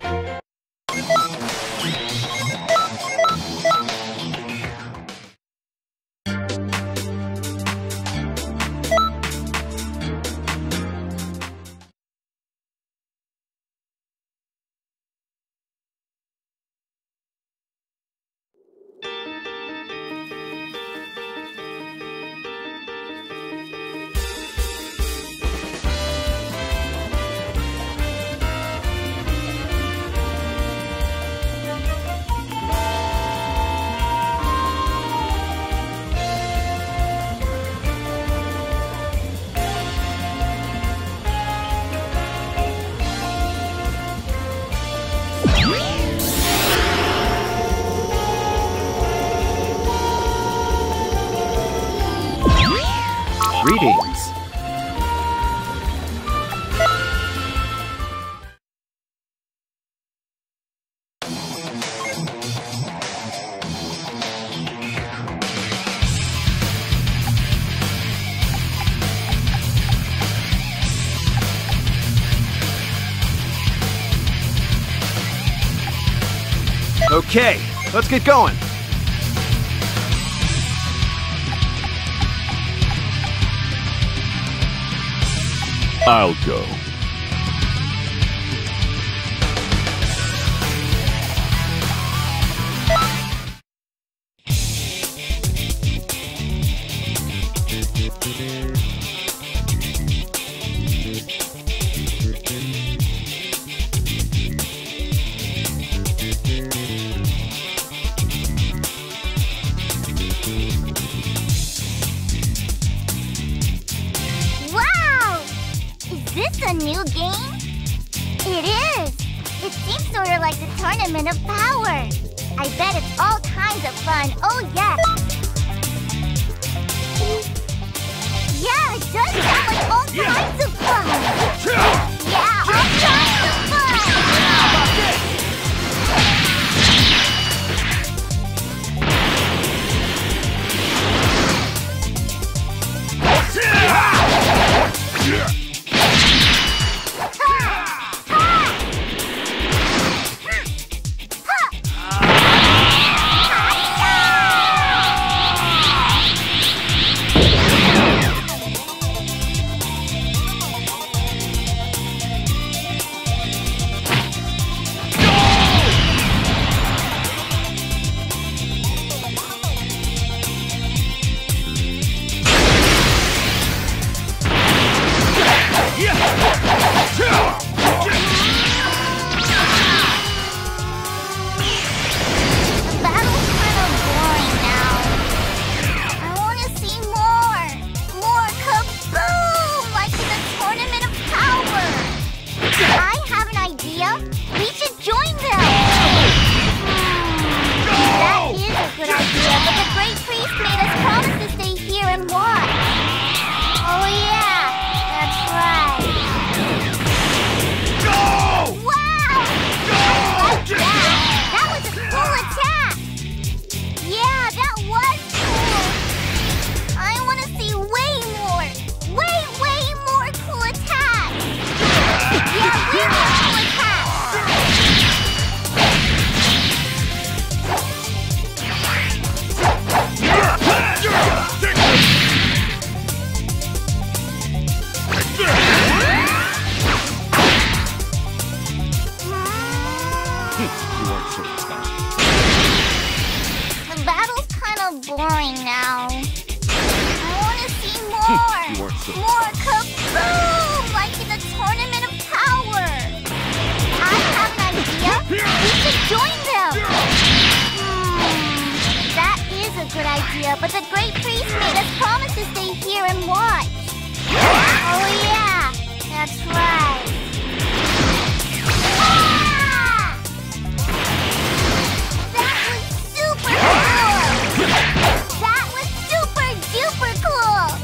Greetings. Okay, let's get going. I'll go. A new game? It is! It seems sort of like the Tournament of Power. I bet it's all kinds of fun. Oh, yeah! Yeah, it does sound like all kinds of fun! Yeah, all kinds of fun! boring now. I want to see more. More kaboom! Like in the Tournament of Power. I have an idea. We should join them. That is a good idea, but the Great Priest made us promise to stay here and watch. Oh yeah, that's right. That was super duper cool!